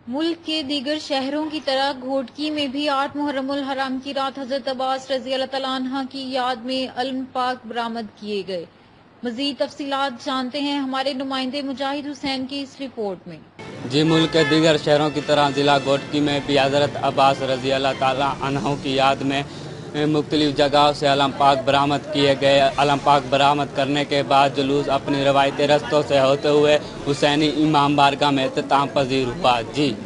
मुल्क के दीगर शहरों की तरह घोटकी में भी 8 मुहर्रमुल हराम की रात हजरत अब्बास रजी अल्लाह तआला अन्हा की याद में अलम पाक बरामद किए गए। मजीद तफसीलात जानते हैं हमारे नुमाइंदे मुजाहिद हुसैन की इस रिपोर्ट में। जी, मुल्क के दीगर शहरों की तरह जिला घोटकी में भी हजरत अब्बास रजी अल्लाह तआला अन्हु की याद में मुख्तलिफ जगहों से अलम पाक बरामद किए गए। अलम पाक बरामद करने के बाद जुलूस अपनी रवायती रस्तों से होते हुए हुसैनी इमाम बारगाह में इख्तिताम पजीर हुआ। जी।